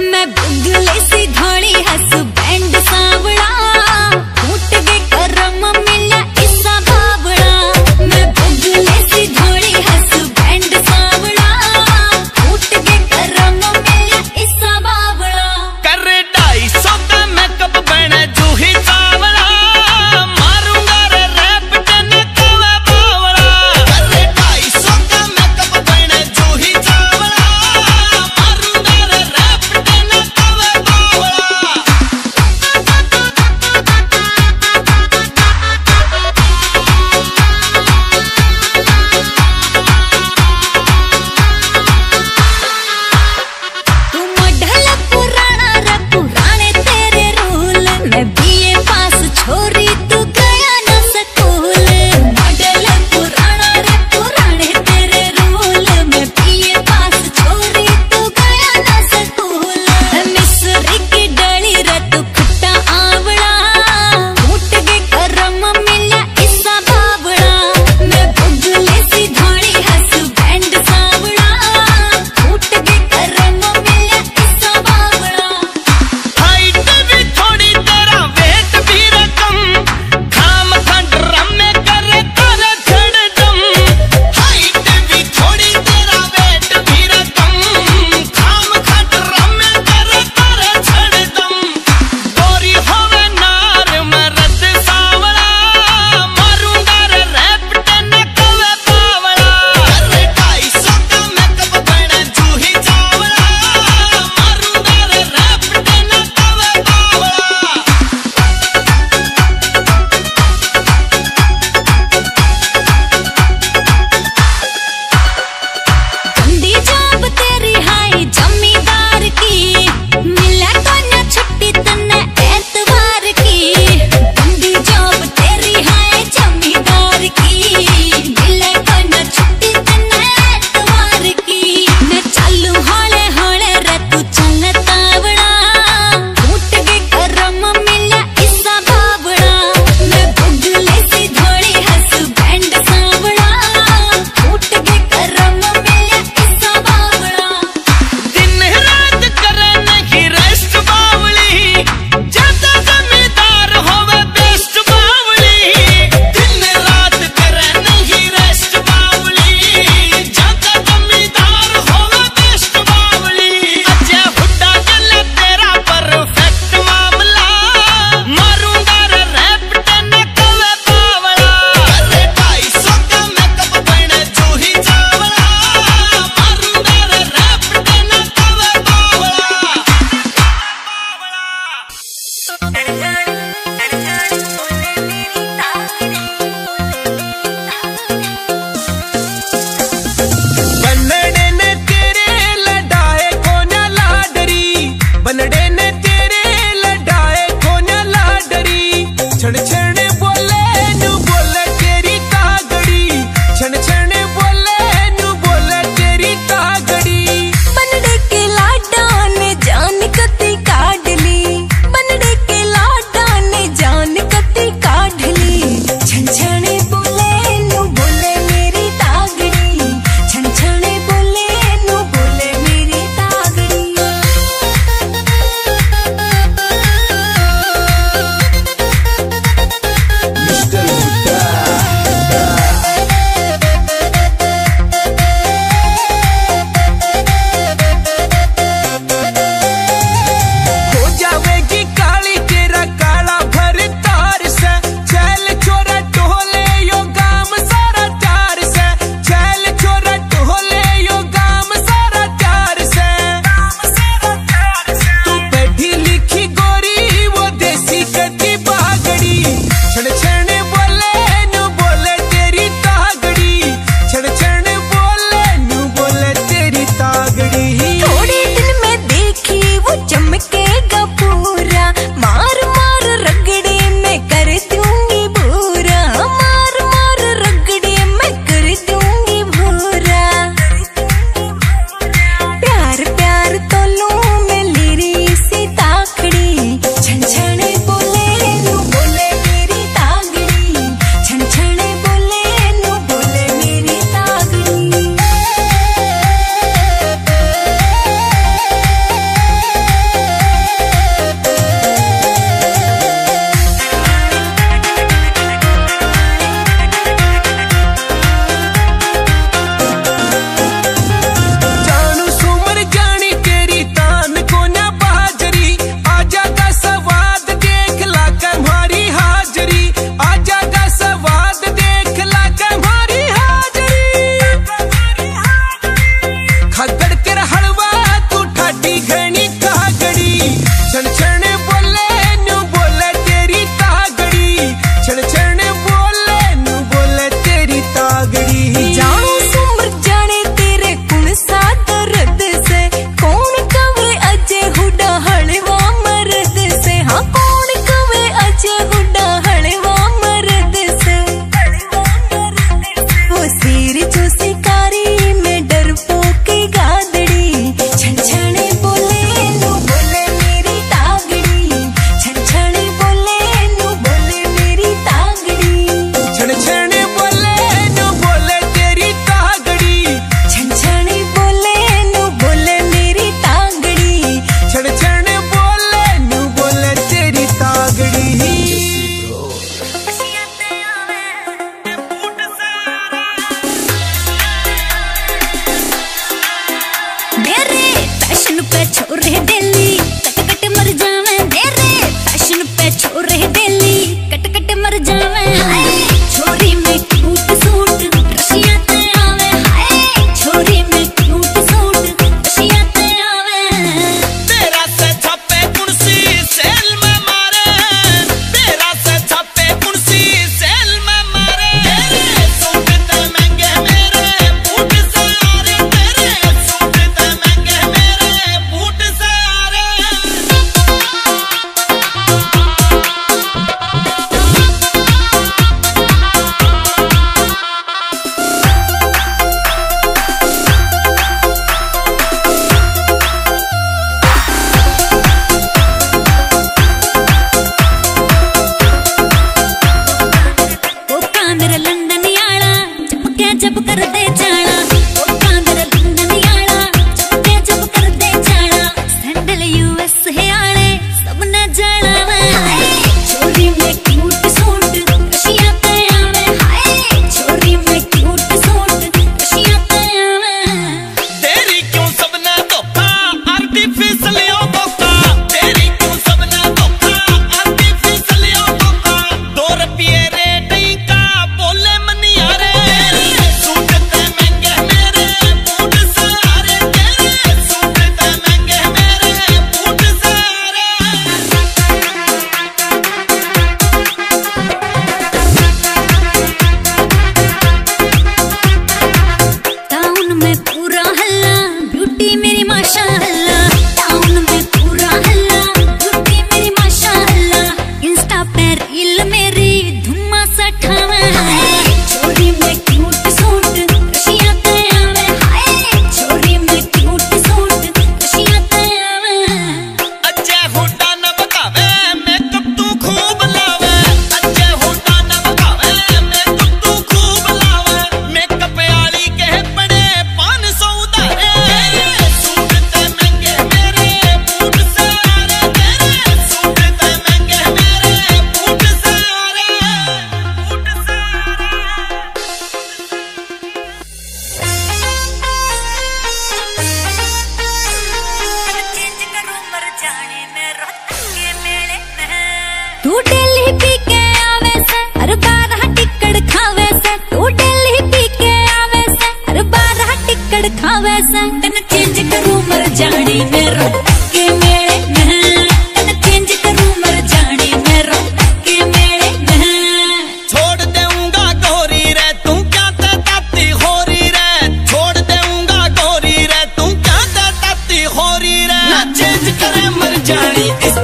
मैं बुगले सी धोली हसबैंड सांवला, फूट गए करम मिला इसा बावड़ा। मैं बुगले सी धोली हसबैंड सांवला, फूट गए करम मिला इसा बावड़ा। कर 250 का मेकअप बना जूही चावला, मारूंगा रे रैप टन कवा बावड़ा। कर 250 का मेकअप बना जूही चावला, मारूंगा रे रैप टन कवा बावड़ा।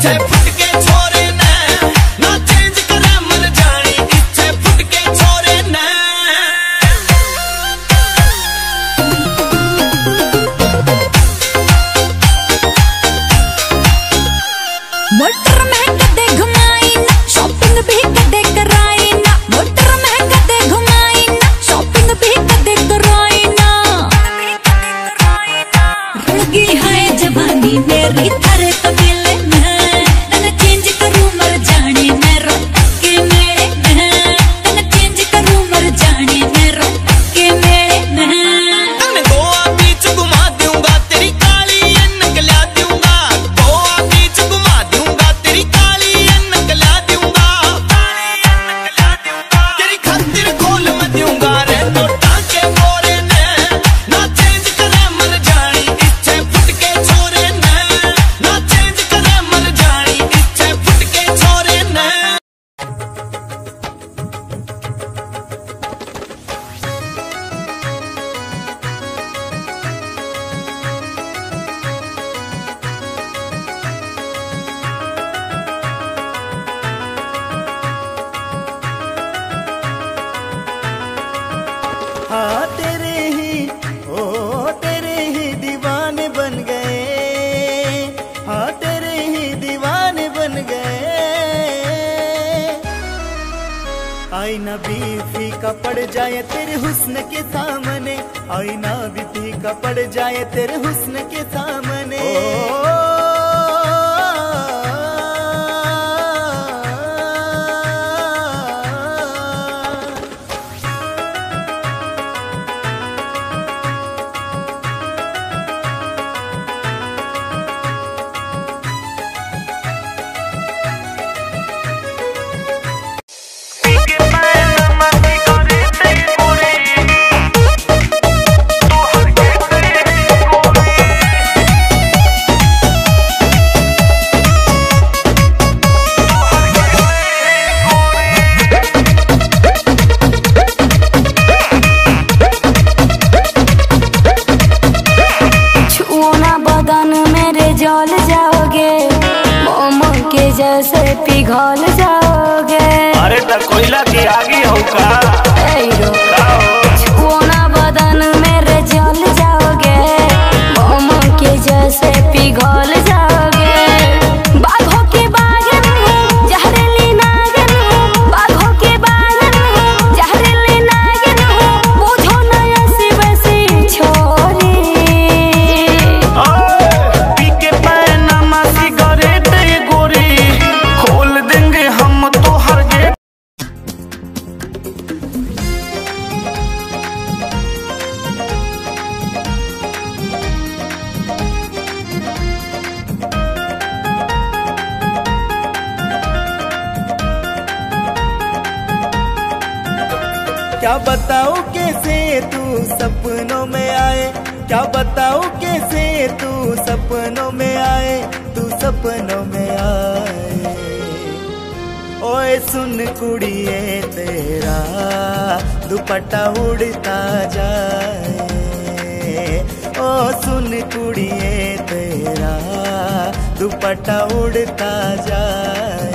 इच्छे फुट के छोरे ने ना चेंज करे मर जानी इच्छे फुट के छोरे ने मोटर में कदे घुमाई ना शॉपिंग भी कदे कराई ना मोटर में कदे घुमाई ना शॉपिंग भी कदे कराई ना रुड़गी है जवानी मेरी थारे तबेले में तन चेंज करूं मर जाने मैं रोट के मेले में तन चेंज करूं मर जाने मैं रोट के मेले में तने गोवा बीच घुमा दूंगा तेरी काली अनक ला दूंगा गोवा बीच घुमा दूंगा तेरी काली अनक ला दूंगा तेरी खातिर खोल मैं दूंगा रे तो टांके मोरे ने ना चेंज करे मर जानी इच्छे फुट के छोरे ने ना चेंज करे मर जानी इच्छे फुट के छोरे ने हाँ तेरे ही दीवाने बन गए हाँ तेरे ही दीवाने बन गए आईना भी फीका पड़ जाए तेरे हुस्न के सामने आईना भी फीका पड़ जाए तेरे हुस्न के सामने जल जाओगे मोमो के जैसे पिघल जाओगे अरे त कोयला की आगी हो का छुओना बदन मेरे जल जाओगे मोमो के जैसे पिघल जाओगे बाघों के बागन हूँ जहरीली नागिन हूँ बाघों के बागन हूँ जहरीली नागिन हूँ बुझो न ऐसी वैसी छोरी क्या बताऊं कैसे तू सपनों में आए क्या बताऊं कैसे तू सपनों में आए तू सपनों में आए ओए सुन कुड़िए तेरा दुपट्टा उड़ता जाए ओ सुन कुड़िए तेरा दुपट्टा उड़ता जाए